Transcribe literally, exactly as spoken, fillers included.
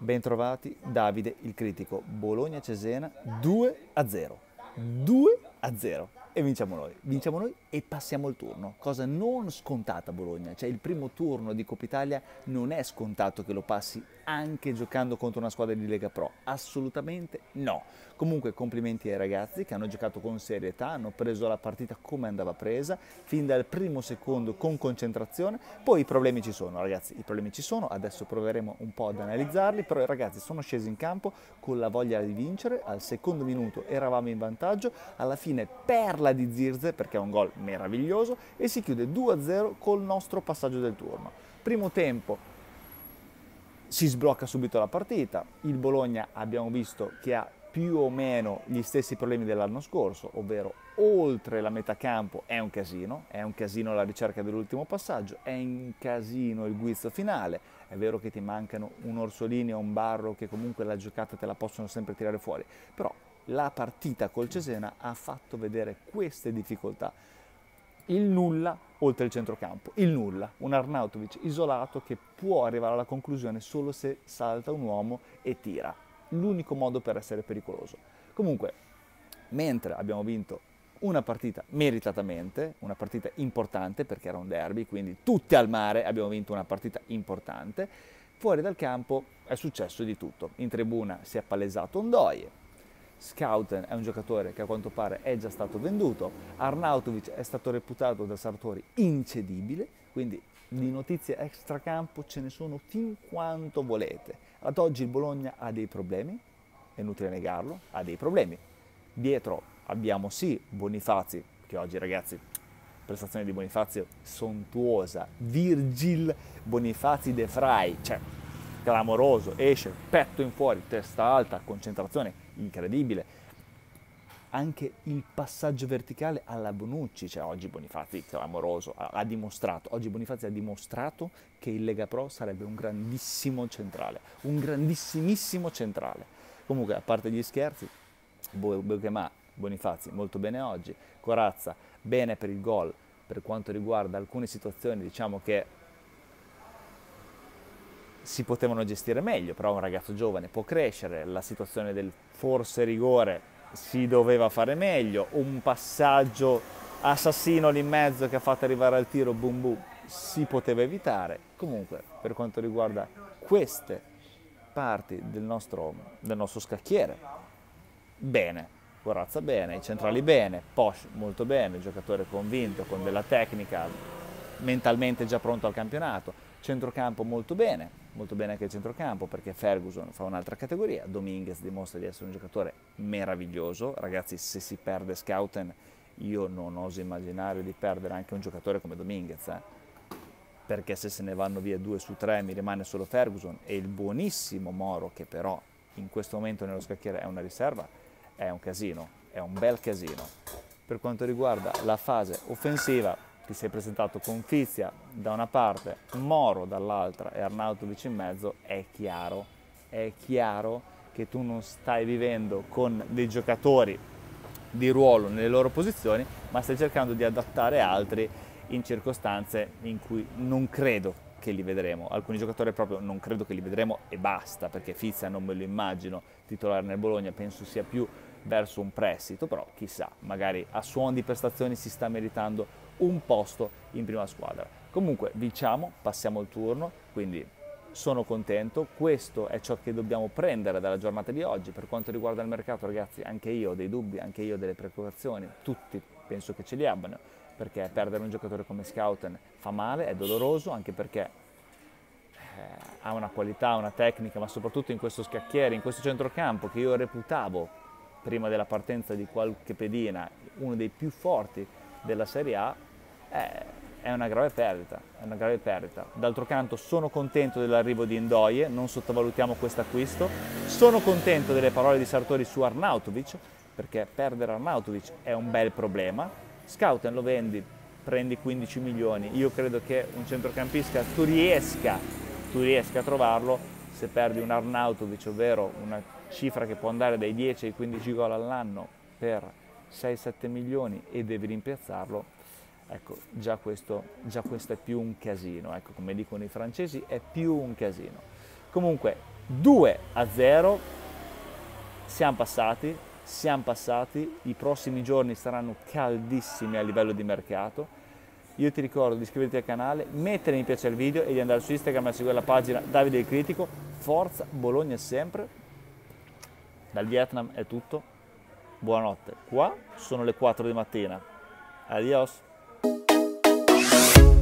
Bentrovati, Davide il critico. Bologna-Cesena due a zero. due a zero. E vinciamo noi. Vinciamo noi e passiamo il turno. Cosa non scontata a Bologna. Cioè il primo turno di Coppa Italia non è scontato che lo passi anche giocando contro una squadra di Lega Pro. Assolutamente no. Comunque complimenti ai ragazzi che hanno giocato con serietà, hanno preso la partita come andava presa, fin dal primo secondo con concentrazione. Poi i problemi ci sono, ragazzi, i problemi ci sono, adesso proveremo un po' ad analizzarli, però i ragazzi sono scesi in campo con la voglia di vincere, al secondo minuto eravamo in vantaggio, alla fine perla di Zirze perché è un gol meraviglioso e si chiude due a zero col nostro passaggio del turno. Primo tempo si sblocca subito la partita, il Bologna abbiamo visto che ha più o meno gli stessi problemi dell'anno scorso, ovvero oltre la metà campo è un casino, è un casino la ricerca dell'ultimo passaggio, è un casino il guizzo finale, è vero che ti mancano un Orsolini o un Barro che comunque la giocata te la possono sempre tirare fuori, però la partita col Cesena ha fatto vedere queste difficoltà. Il nulla oltre il centrocampo, il nulla, un Arnautovic isolato che può arrivare alla conclusione solo se salta un uomo e tira. L'unico modo per essere pericoloso. Comunque, mentre abbiamo vinto una partita meritatamente, una partita importante perché era un derby, quindi tutti al mare abbiamo vinto una partita importante, fuori dal campo è successo di tutto. In tribuna si è palesato Ndoye, Schouten è un giocatore che a quanto pare è già stato venduto, Arnautovic è stato reputato da Sartori incedibile, quindi di notizie extracampo ce ne sono fin quanto volete. Ad oggi il Bologna ha dei problemi, è inutile negarlo, ha dei problemi. Dietro abbiamo sì Bonifazi, che oggi ragazzi, prestazione di Bonifazio sontuosa, Virgil Bonifazi De Frey, cioè clamoroso, esce, petto in fuori, testa alta, concentrazione incredibile. Anche il passaggio verticale alla Bonucci, cioè oggi Bonifazi clamoroso, ha, ha dimostrato, oggi Bonifazi ha dimostrato che il Lega Pro sarebbe un grandissimo centrale, un grandissimissimo centrale. Comunque, a parte gli scherzi, Beuchema, Bonifazi molto bene oggi, Corazza bene per il gol, per quanto riguarda alcune situazioni diciamo che si potevano gestire meglio, però un ragazzo giovane può crescere, la situazione del forse rigore si doveva fare meglio, un passaggio assassino lì in mezzo che ha fatto arrivare al tiro boom boom si poteva evitare. Comunque per quanto riguarda queste parti del nostro, del nostro scacchiere, bene, Corazza bene, i centrali bene, Posch molto bene, giocatore convinto, con della tecnica, mentalmente già pronto al campionato, centrocampo molto bene, molto bene anche il centrocampo perché Ferguson fa un'altra categoria, Dominguez dimostra di essere un giocatore meraviglioso, ragazzi se si perde Schouten io non oso immaginare di perdere anche un giocatore come Dominguez, eh? Perché se se ne vanno via due su tre mi rimane solo Ferguson e il buonissimo Moro che però in questo momento nello scacchiere è una riserva, è un casino, è un bel casino. Per quanto riguarda la fase offensiva, ti sei presentato con Fizia da una parte, Moro dall'altra e Arnautovic in mezzo, è chiaro, è chiaro che tu non stai vivendo con dei giocatori di ruolo nelle loro posizioni, ma stai cercando di adattare altri in circostanze in cui non credo che li vedremo. Alcuni giocatori proprio non credo che li vedremo e basta, perché Fizia non me lo immagino titolare nel Bologna, penso sia più verso un prestito, però chissà, magari a suon di prestazioni si sta meritando un posto in prima squadra. Comunque vinciamo, passiamo il turno, quindi sono contento, questo è ciò che dobbiamo prendere dalla giornata di oggi. Per quanto riguarda il mercato ragazzi, anche io ho dei dubbi, anche io ho delle preoccupazioni, tutti penso che ce li abbiano, perché perdere un giocatore come Schouten fa male, è doloroso, anche perché eh, ha una qualità, una tecnica, ma soprattutto in questo scacchiere, in questo centrocampo che io reputavo prima della partenza di qualche pedina uno dei più forti della Serie A, è, è una grave perdita, è una grave perdita. D'altro canto sono contento dell'arrivo di Ndoye, non sottovalutiamo questo acquisto, sono contento delle parole di Sartori su Arnautovic, perché perdere Arnautovic è un bel problema. Schouten lo vendi, prendi quindici milioni, io credo che un centrocampista tu riesca, tu riesca a trovarlo, se perdi un Arnautovic, ovvero una cifra che può andare dai dieci ai quindici gol all'anno per sei sette milioni e devi rimpiazzarlo, ecco, già questo, già questo è più un casino, ecco, come dicono i francesi, è più un casino. Comunque, due a zero, siamo passati, siamo passati, i prossimi giorni saranno caldissimi a livello di mercato. Io ti ricordo di iscriverti al canale, mettere mi piace al video e di andare su Instagram a seguire la pagina Davide il Critico. Forza Bologna sempre. Dal Vietnam è tutto. Buonanotte. Qua sono le quattro di mattina. Adios.